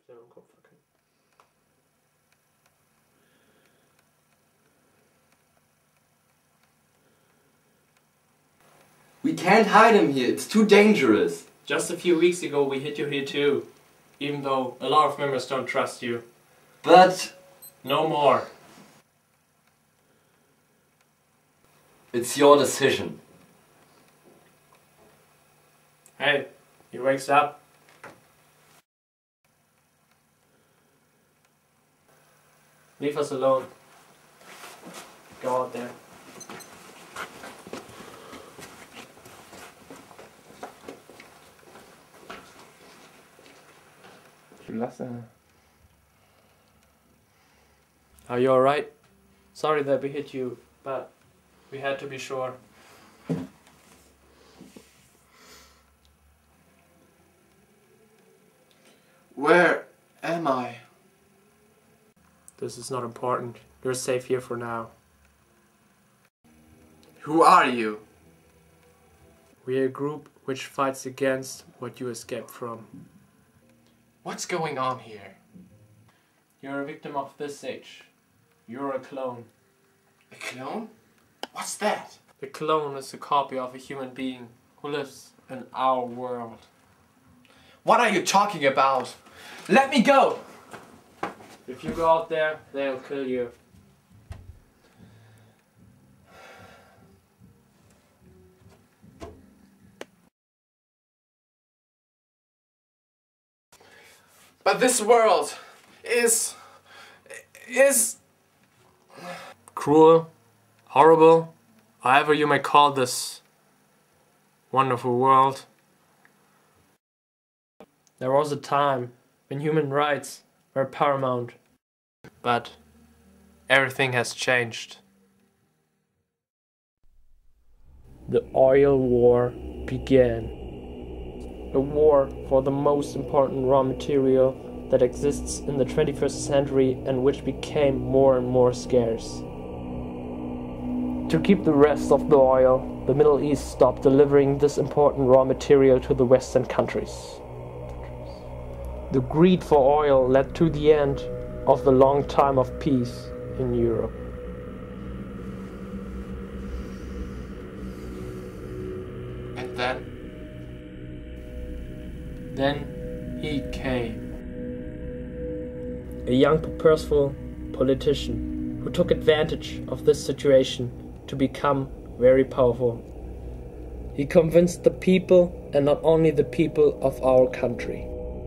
Aufklärung im Kopf verkennen. We can't hide him here, it's too dangerous. Just a few weeks ago we hid you here too, even though a lot of members don't trust you. But... no more. It's your decision. Hey, he wakes up. Leave us alone. Go out there. Are you alright? Sorry that we hit you, but we had to be sure. Where am I? This is not important. You're safe here for now. Who are you? We're a group which fights against what you escaped from. What's going on here? You're a victim of this age. You're a clone. A clone? What's that? A clone is a copy of a human being who lives in our world. What are you talking about? Let me go! If you go out there, they'll kill you. But this world is cruel, horrible, however you may call this wonderful world. There was a time when human rights were paramount, but everything has changed. The oil war began. A war for the most important raw material that exists in the 21st century and which became more and more scarce. To keep the rest of the oil, the Middle East stopped delivering this important raw material to the Western countries. The greed for oil led to the end of the long time of peace in Europe. And then? Then he came. A young, purposeful politician who took advantage of this situation to become very powerful. He convinced the people, and not only the people of our country.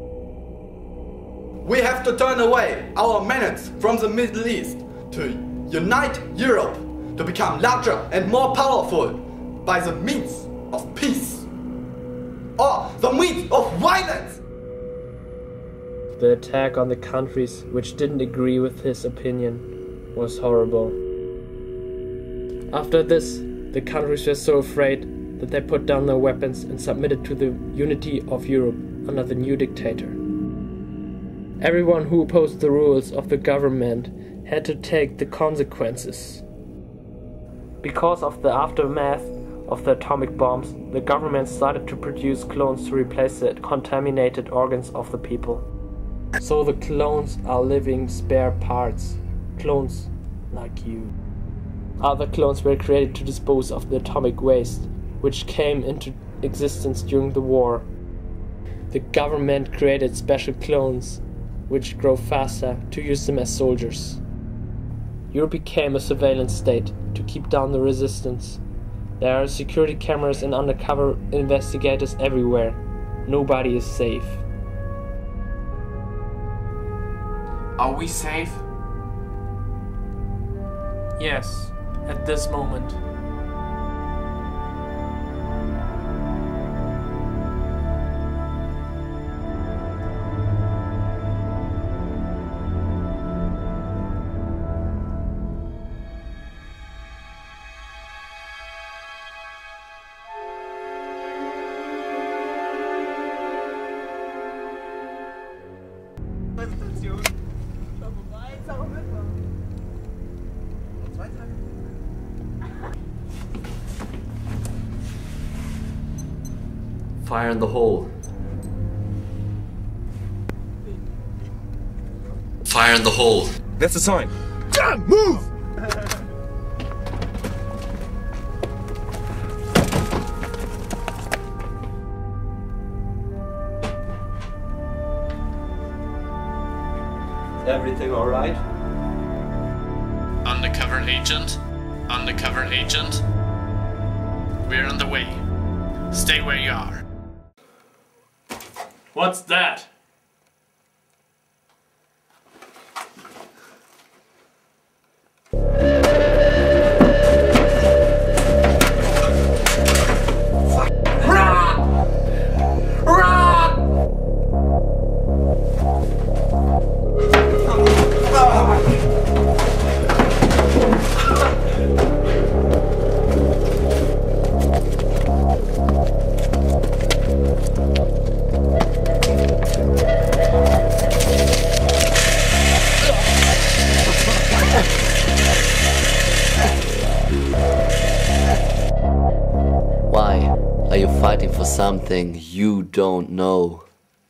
We have to turn away our menace from the Middle East to unite Europe to become larger and more powerful by the means of peace or the means of violence. The attack on the countries which didn't agree with his opinion was horrible. After this, the countries were so afraid that they put down their weapons and submitted to the unity of Europe under the new dictator. Everyone who opposed the rules of the government had to take the consequences. Because of the aftermath of the atomic bombs, the government started to produce clones to replace the contaminated organs of the people. So the clones are living spare parts, clones like you. Other clones were created to dispose of the atomic waste, which came into existence during the war. The government created special clones, which grow faster, to use them as soldiers. Europe became a surveillance state to keep down the resistance. There are security cameras and undercover investigators everywhere. Nobody is safe. Are we safe? Yes, at this moment. Präsentation. Schau vorbei, sag mal mitmachen. Noch 2 Tage. Fire in the hole. Fire in the hole. That's the sign. John, move! Everything all right? Undercover agent? Undercover agent? We're on the way. Stay where you are. What's that? Why are you fighting for something you don't know?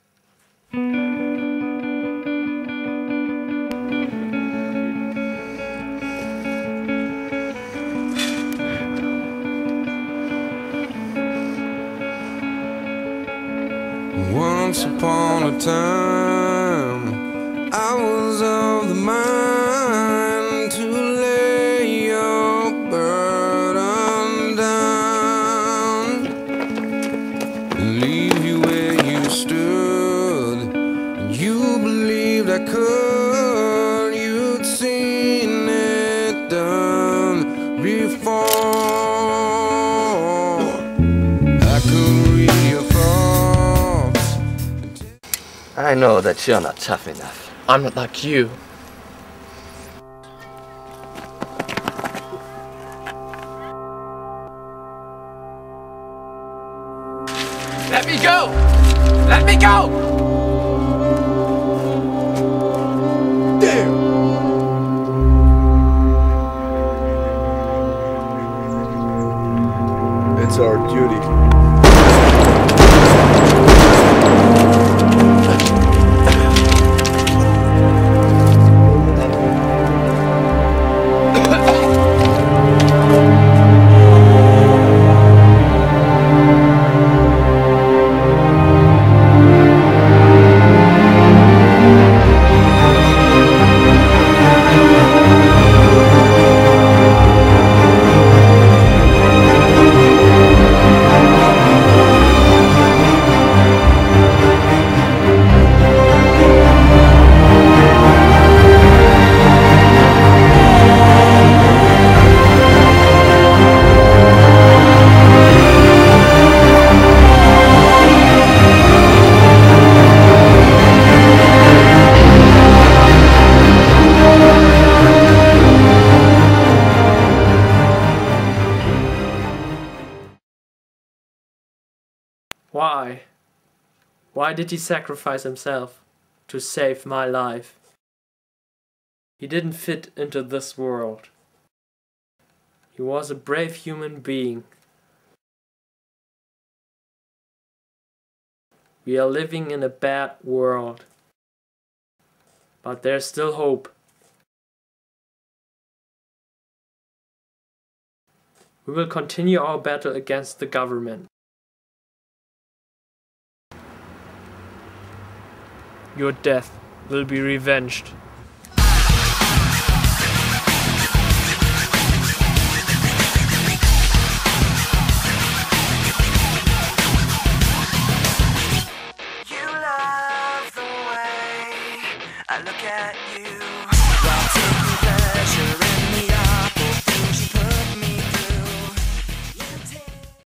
Once upon a time, I was of the mind to lay your burden down, leave you where you stood. You believed I could, you'd seen it done before. I could read your thoughts. I know that you're not tough enough. I'm not like you. Let me go! Let me go! Damn! It's our duty. Why? Why did he sacrifice himself to save my life? He didn't fit into this world. He was a brave human being. We are living in a bad world, but there's still hope. We will continue our battle against the government. Your death will be revenged. You love the way I look at you.